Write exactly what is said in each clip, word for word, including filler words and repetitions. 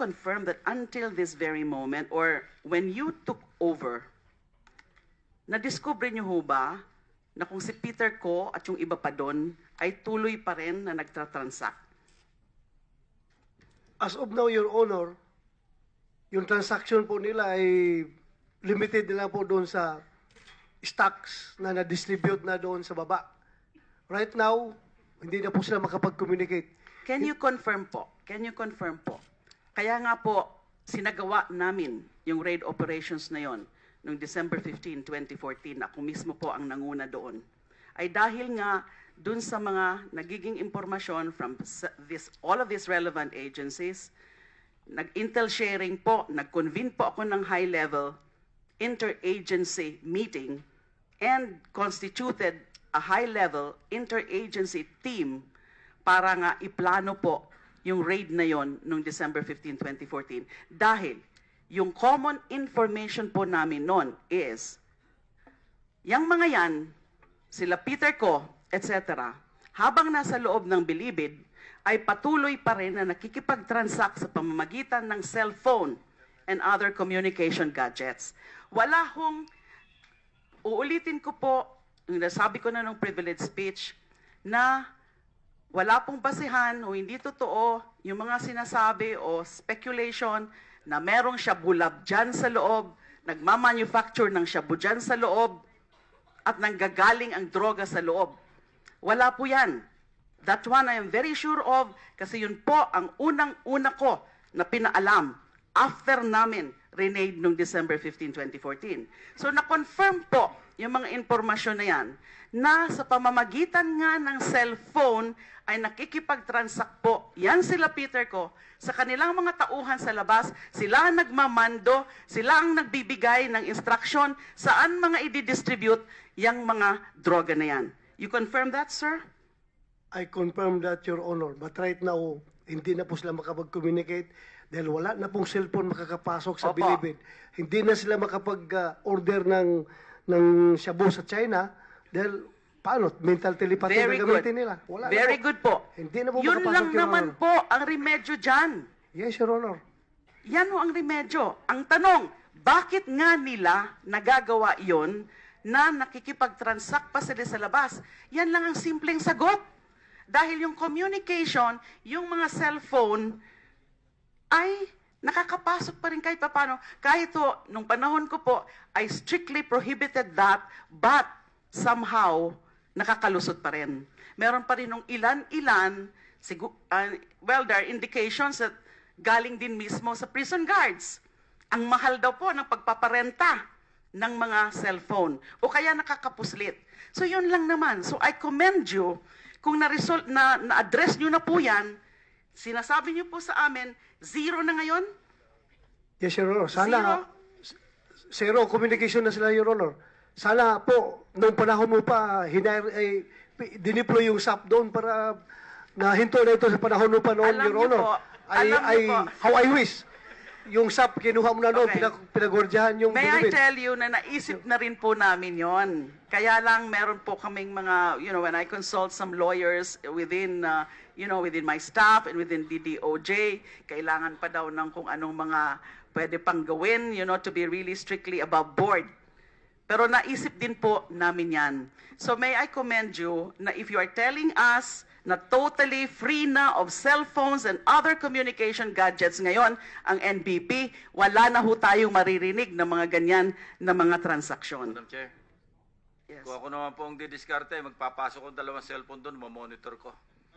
confirm that until this very moment, or when you took over, na-discover niyo ho ba na kung si Peter Ko at yung iba pa doon ay tuloy pa rin na nagtra-transact? As of now, Your Honor, yung transaction po nila ay limited nila po doon sa stocks na na-distribute na doon sa baba. Right now, hindi na po sila makapag-communicate. Can you confirm po? Can you confirm po? Kaya nga po, sinagawa namin yung raid operations na yon noong December fifteenth, twenty fourteen. Ako mismo po ang nanguna doon. Ay dahil nga dun sa mga nagiging impormasyon from this, all of these relevant agencies, nag-intel sharing po, nag-convene po ako ng high-level interagency meeting and constituted a high-level interagency team para nga iplano po yung raid na yon noong December fifteenth, twenty fourteen. Dahil yung common information po namin noon is, yung mga yan, sila Peter Ko, et cetera, habang nasa loob ng bilibid, ay patuloy pa rin na nakikipag-transact sa pamamagitan ng cellphone and other communication gadgets. Wala hong, uulitin ko po, yung nasabi ko na ng privilege speech, na wala pong basihan o hindi totoo yung mga sinasabi o speculation na merong shabu-lab dyan sa loob, nagmamanufacture ng shabu dyan sa loob, at nanggagaling ang droga sa loob. Wala po yan. That one I am very sure of kasi yun po ang unang-una ko na pinaalam after namin renade noong December fifteenth, twenty fourteen. So na-confirm po yung mga impormasyon na yan na sa pamamagitan nga ng cellphone ay nakikipag-transact po. Yan sila Peter Ko. Sa kanilang mga tauhan sa labas, sila ang nagmamando, sila ang nagbibigay ng instruction saan mga i-distribute yung mga droga na yan. You confirm that, sir? I confirm that, Your Honor. But right now, hindi na po sila makapag-communicate dahil wala na pong cellphone makakapasok sa Opo. bilibid. Hindi na sila makapag-order ng, ng shabu sa China dahil paano? Mental telepathy Very na good. gamitin nila. Wala Very na po. good po. Hindi na po Yun makapasok, lang Your naman Honor. po ang remedyo dyan. Yes, Your Honor. Yan ho ang remedyo. Ang tanong, bakit nga nila nagagawa yon na nakikipag-transact pa sila sa labas? Yan lang ang simpleng sagot. Dahil yung communication, yung mga cellphone, ay nakakapasok pa rin kahit paano. Kahit to, nung panahon ko po, I strictly prohibited that, but somehow, nakakalusot pa rin. Meron pa rin nung ilan-ilan, sigu- uh, well, there are indications that galing din mismo sa prison guards. Ang mahal daw po ng pagpaparenta ng mga cellphone o kaya nakakapuslit. So yun lang naman. So I commend you kung na-result, na, na-address nyo na po yan, sinasabi nyo po sa amin, zero na ngayon? Yes, Your Honor. Sana, Zero? zero communication na sila, Your Honor. Sana po, nung panahon mo pa, hinire, ay, diniploy yung S A P doon para nahinto na ito sa panahon mo pa noon, Alam Your niyo Honor. po, I, alam niyo I, po. how I wish. Yung S A P, kinuha mo na noon, Okay. pinag, pinagwardyahan yung May I bilibid. tell you na naisip na rin po namin yon. Kaya lang meron po kaming mga, you know, when I consult some lawyers within, uh, you know, within my staff and within D D O J, kailangan pa daw ng kung anong mga pwede pang gawin, you know, to be really strictly above board. Pero naisip din po namin yan. So may I commend you na if you are telling us na totally free na of cell phones and other communication gadgets ngayon, ang N B P, wala na ho tayong maririnig ng mga ganyan na mga transaksyon. Madam Chair, Yes. kung ako naman po ang didiskarte, magpapasok ko dalawang cellphone doon, mamonitor ko.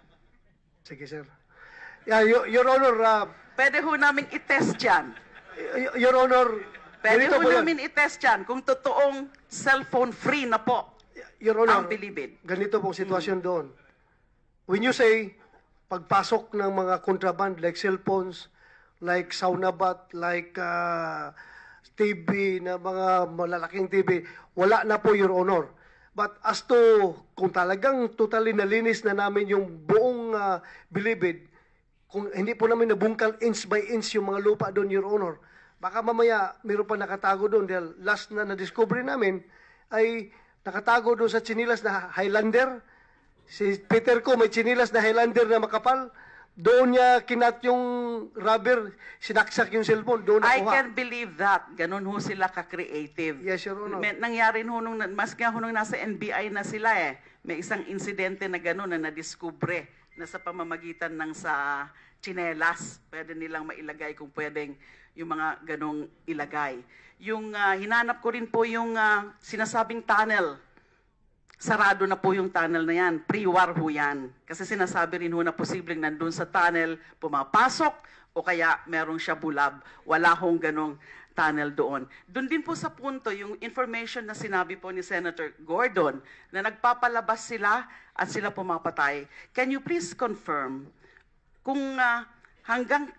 Sige, sir. Yeah, Your, Your Honor, uh, Pwede ho namin i-test yan. Y- Your Honor, Pwede ganito ho po yan. namin i-test yan kung totoong cellphone free na po Your Honor, ang bilibid. ganito pong sitwasyon doon. When you say, pagpasok ng mga contraband like cellphones, like sauna bath, like uh, T V, na mga malalaking T V, wala na po, Your Honor. But as to kung talagang totally nalinis na namin yung buong uh, bilibid, kung hindi po namin nabungkal inch by inch yung mga lupa doon, Your Honor, baka mamaya mayroon pa nakatago doon dahil last na na-discover namin ay nakatago doon sa chinilas na Highlander. Si Peter Ko may chinilas na Highlander na makapal. doon niya kinat yung rubber, sinaksak yung cellphone, doon I nakuha. can believe that. Ganun ho sila ka-creative. Yes, Your Honor. May, nangyari ho nung, mas nga ho nung nasa N B I na sila eh. May isang insidente na ganun na nadiskubre na sa pamamagitan ng sa tsinelas, pwede nilang mailagay kung pwedeng yung mga ganong ilagay. Yung ah, hinanap ko rin po yung ah, sinasabing tunnel. Sarado na po yung tunnel na yan. Pre-war ho yan. Kasi sinasabi rin ho na posibleng nandun sa tunnel, pumapasok, o kaya merong siya bulab. Wala hong ganong tunnel doon. Doon din po sa punto, yung information na sinabi po ni Senator Gordon, na nagpapalabas sila at sila pumapatay. Can you please confirm kung ah, hanggang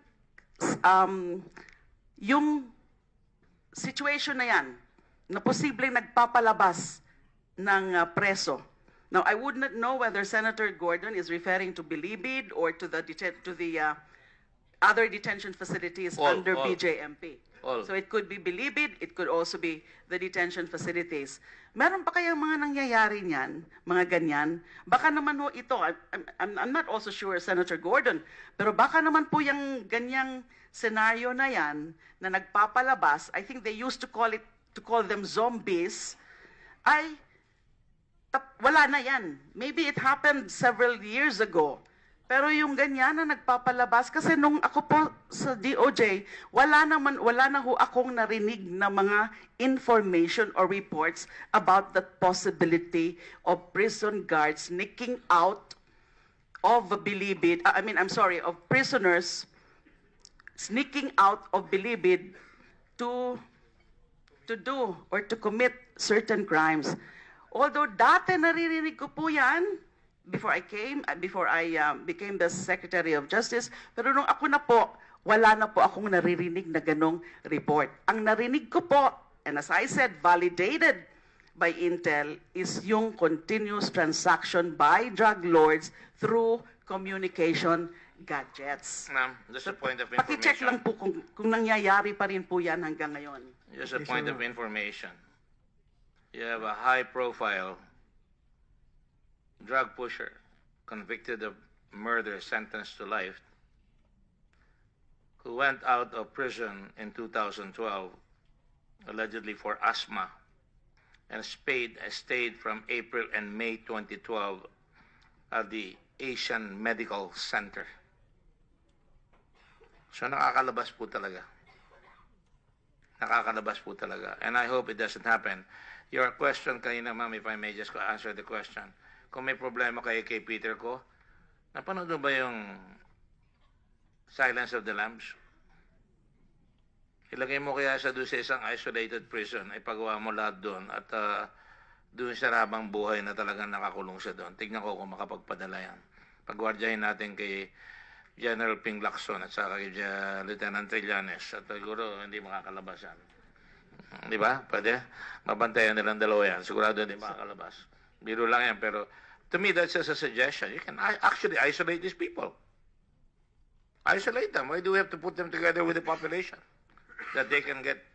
um, yung situation na yan, na posibleng nagpapalabas ng uh, preso. Now, I would not know whether Senator Gordon is referring to Bilibid or to the deten- to the uh, other detention facilities All, under all. B J M P. All. So it could be Bilibid, it could also be the detention facilities. Meron pa kayang mga nangyayari niyan, mga ganyan? Baka naman ho ito, I'm, I'm, I'm not also sure, Senator Gordon, pero baka naman po yung ganyang senaryo na yan na nagpapalabas, I think they used to call it, to call them zombies, ay tap, wala na yan. Maybe it happened several years ago. Pero yung ganyan na nagpapalabas, kasi nung ako po sa D O J, wala naman, wala na ho akong narinig na mga information or reports about the possibility of prison guards sneaking out of Bilibid, I mean, I'm sorry, of prisoners sneaking out of Bilibid to to do or to commit certain crimes. Although dati naririnig ko po yan before I came, uh, before I um, became the Secretary of Justice, pero nung ako na po, wala na po akong naririnig na ganong report. Ang narinig ko po, and as I said, validated by Intel, is yung continuous transaction by drug lords through communication gadgets. Ma'am, just a point of Paki-check lang information. po kung, kung nangyayari pa rin po yan hanggang ngayon. Just a Yes, point Your of Honor. information. You have a high-profile drug pusher convicted of murder, sentenced to life, who went out of prison in two thousand twelve, allegedly for asthma, and stayed, stayed from April and May twenty twelve at the Asian Medical Center. So nakakalabas po talaga. Nakakalabas po talaga. And I hope it doesn't happen. Your question kanina, ma'am, if I may just answer the question. Kung may problema kayo kay Peter ko, napanood mo ba yung Silence of the Lambs? Ilagay mo kaya sa doon sa isang isolated prison, ipagawa mo lahat doon at uh, doon siya habang buhay na talagang nakakulong siya doon. Tignan ko kung makapagpadala yan. Pagwardyahin natin kay General Ping Lacson at saka kay uh, Lieutenant Trillanes at siguro hindi makakalabas yan. Di ba? Pwede? Mabantayan nilang dalawa yan. Sigurado hindi makakalabas. Biro lang yan. Pero to me, that's just a suggestion. You can actually isolate these people. Isolate them. Why do we have to put them together with the population? That they can get